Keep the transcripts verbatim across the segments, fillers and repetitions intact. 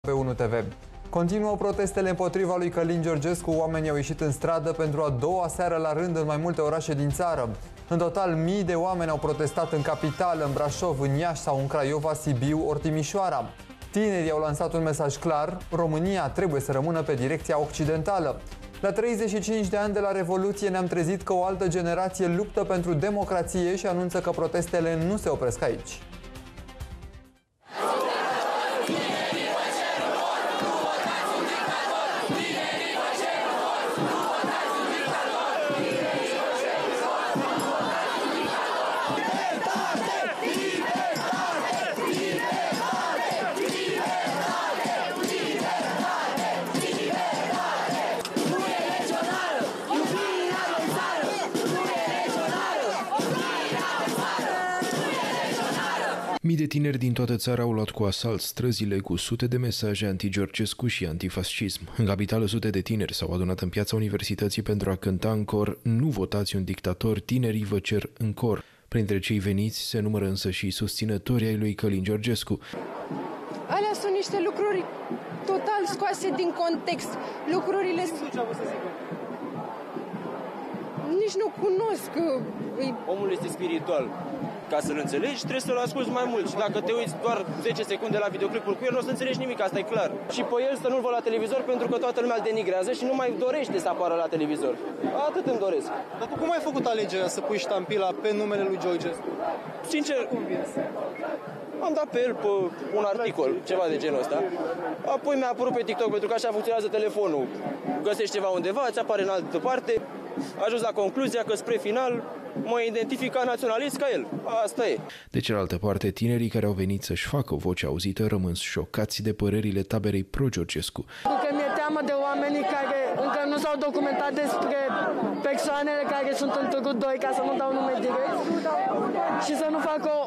Pe unu T V. Continuă protestele împotriva lui Călin Georgescu. Oamenii au ieșit în stradă pentru a doua seară la rând în mai multe orașe din țară. În total, mii de oameni au protestat în capitală, în Brașov, în Iași sau în Craiova, Sibiu ori Timișoara. Tinerii au lansat un mesaj clar: România trebuie să rămână pe direcția occidentală. La treizeci și cinci de ani de la Revoluție ne-am trezit că o altă generație luptă pentru democrație și anunță că protestele nu se opresc aici. Mii de tineri din toată țara au luat cu asalt străzile cu sute de mesaje anti-Georgescu și antifascism. În capitală, sute de tineri s-au adunat în piața Universității pentru a cânta în cor: "Nu votați un dictator, tinerii vă cer în cor". Printre cei veniți se numără însă și susținătorii ai lui Călin Georgescu. Alea sunt niște lucruri total scoase din context. Lucrurile... Nici nu cunosc. Omul este spiritual. Ca să-l înțelegi, trebuie să-l asculți mai mult. Și dacă te uiți doar zece secunde la videoclipul cu el, nu o să înțelegi nimic, asta e clar. Și pe el să nu-l văd la televizor pentru că toată lumea îl denigrează și nu mai dorește să apară la televizor. Atât îmi doresc. Dar tu cum ai făcut alegerea să pui ștampila pe numele lui Georgescu? Sincer, am dat pe el pe un articol, ceva de genul ăsta. Apoi mi-a apărut pe TikTok, pentru că așa funcționează telefonul. Găsești ceva undeva, îți apare în altă parte. A ajuns la concluzia că spre final mă identific ca naționalist ca el. Asta e. De cealaltă parte, tinerii care au venit să-și facă voce auzită rămân șocați de părerile taberei pro-Georgescu. Că mi-e teamă de oamenii care încă nu s-au documentat despre persoanele care sunt în turul doi, ca să nu dau nume direct, și să nu facă o,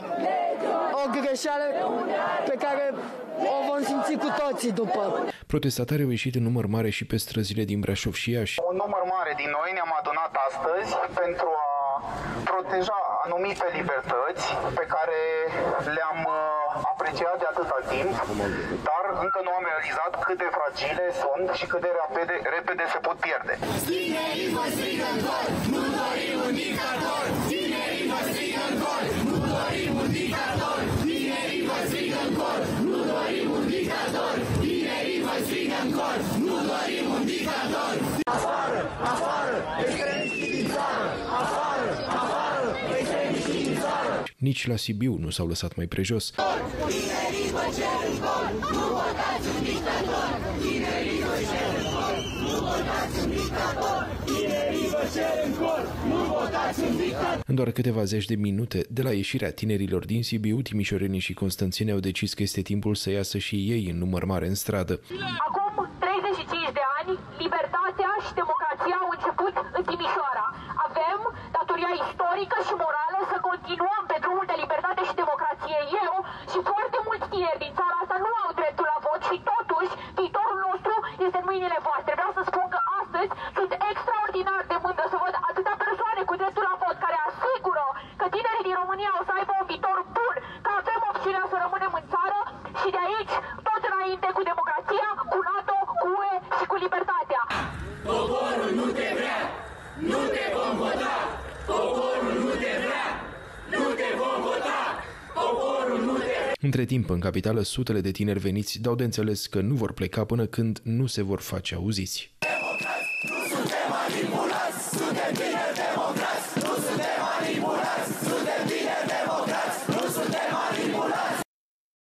o greșeală pe care o vom simți cu toții după. Protestatarii au ieșit în număr mare și pe străzile din Brașov și Iași. Un număr mare din noi ne-am adunat astăzi pentru a proteja anumite libertăți pe care le-am apreciat de atâta timp, dar încă nu am realizat cât de fragile sunt și cât de repede, repede se pot pierde. Tinerii vă strigă în cor, nu dorim un dictator! Tinerii vă strigă în cor, nu dorim un dictator! Tinerii vă strigă în cor, nu dorim un dictator! Tinerii vă strigă în cor, nu dorim un dictator! Afară, afară, extremiștii din țară! Afară, afară, extremiștii din țară! Nici la Sibiu nu s-au lăsat mai prejos. Tinerii vă cer în cor, nu votați un dictator! Tinerii vă cer în cor, nu votați un dictator! Tinerii vă cer în cor, nu votați un dictator! În doar câteva zeci de minute de la ieșirea tinerilor din Sibiu, timișorenii și constanțeni au decis că este timpul să iasă și ei în număr mare în stradă. Acum treizeci și cinci de ani, libertatea și democrația au început în Timișoara. Avem datoria istorică și morală să continuăm pe drumul de libertate și democrație. Eu și foarte mulți tineri din țara asta nu au dreptul la vot și totuși viitorul nostru este în mâinile voastre. Vreau să spun că astăzi sunt extraordinar de mândră să văd atâtea persoane cu dreptul la vot care asigură că tinerii din România o să aibă un viitor bun, că avem opțiunea să rămânem în țară și de aici tot înainte cu democrația, cu NATO, cu U E și cu libertatea. Poporul nu te vrea, nu te vom vota! Poporul nu te vrea, nu te vom vota! Poporul nu te vrea! Între timp, în capitală, sutele de tineri veniți dau de înțeles că nu vor pleca până când nu se vor face auziți. Nu suntem manipulați, suntem tineri de